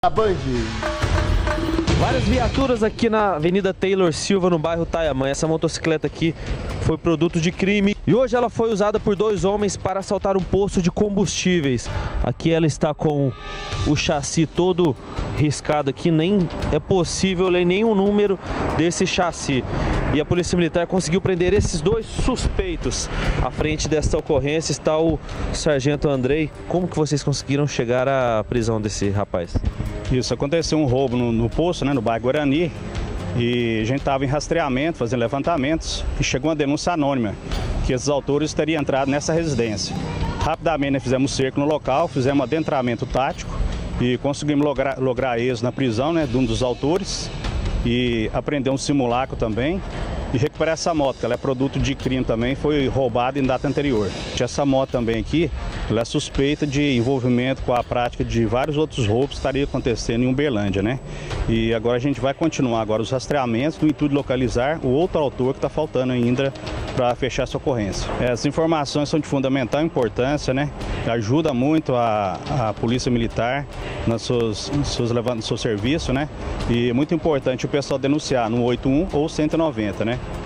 A Band. Várias viaturas aqui na Avenida Taylor Silva, no bairro Tayamã. Essa motocicleta aqui foi produto de crime e hoje ela foi usada por dois homens para assaltar um posto de combustíveis. Aqui ela está com o chassi todo riscado aqui, nem é possível ler nenhum número desse chassi. E a Polícia Militar conseguiu prender esses dois suspeitos. À frente desta ocorrência está o Sargento Andrei. Como que vocês conseguiram chegar à prisão desse rapaz? Isso, aconteceu um roubo no posto, no bairro Guarani, e a gente estava em rastreamento, fazendo levantamentos, e chegou uma denúncia anônima que esses autores teriam entrado nessa residência. Rapidamente fizemos cerco no local, fizemos um adentramento tático e conseguimos lograr êxito na prisão de um dos autores e apreender um simulacro também e recuperar essa moto, que ela é produto de crime também, foi roubada em data anterior. Essa moto também aqui, ela é suspeita de envolvimento com a prática de vários outros roubos que estaria acontecendo em Uberlândia, E agora a gente vai continuar agora os rastreamentos no intuito de localizar o outro autor que está faltando ainda para fechar essa ocorrência. Essas informações são de fundamental importância, Ajuda muito a Polícia Militar no seu serviço, E é muito importante o pessoal denunciar no 81 ou 190,